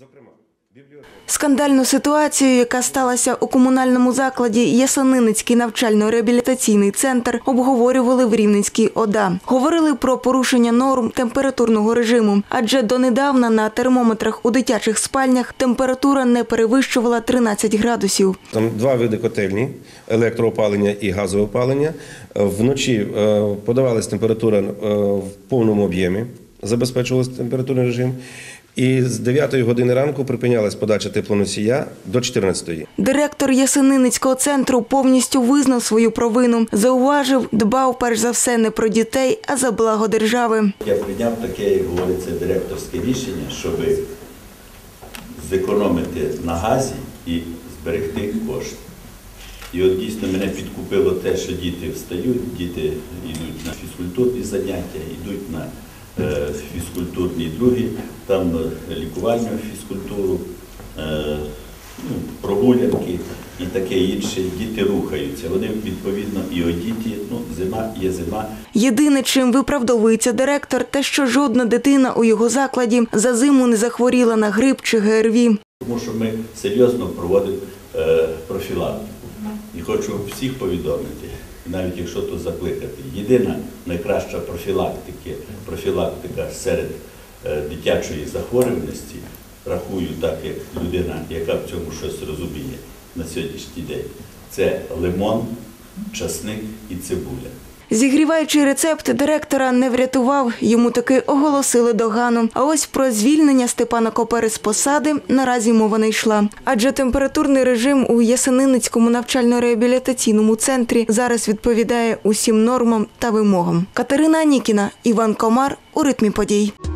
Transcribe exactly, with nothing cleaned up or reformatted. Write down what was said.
Скандальну ситуацію, яка сталася у комунальному закладі Ясениницький навчально-реабілітаційний центр, обговорювали в Рівненській ОДА. Говорили про порушення норм температурного режиму, адже донедавна на термометрах у дитячих спальнях температура не перевищувала тринадцять градусів. Там два види котельні – електроопалення і газове опалення. Вночі подавалася температура в повному об'ємі, забезпечувався температурний режим. І з дев'ятої години ранку припинялась подача теплоносія до чотирнадцятої. Директор Ясениницького центру повністю визнав свою провину. Зауважив, дбав перш за все не про дітей, а за благо держави. Я прийняв таке, як говориться, директорське рішення, щоб зекономити на газі і зберегти кошти. І от дійсно мене підкупило те, що діти встають, діти йдуть на фізкультурні заняття, йдуть на фізкультурні другі, там лікувальну фізкультуру, ну, прогулянки і таке інше. Діти рухаються, вони відповідно і одіті, ну, зима є зима. Єдине, чим виправдовується директор, те, що жодна дитина у його закладі за зиму не захворіла на грип чи ГРВІ. Тому що ми серйозно проводимо профілактику. І хочу всіх повідомити, навіть якщо тут закликати, єдина найкраща профілактика, профілактика серед дитячої захворюваності, рахую так, як людина, яка в цьому щось розуміє на сьогоднішній день, це лимон, часник і цибуля. Зігріваючий рецепт директора не врятував, йому таки оголосили догану. А ось про звільнення Степана Копери з посади наразі мова не йшла. Адже температурний режим у Ясениницькому навчально-реабілітаційному центрі зараз відповідає усім нормам та вимогам. Катерина Анікіна, Іван Комар у ритмі подій.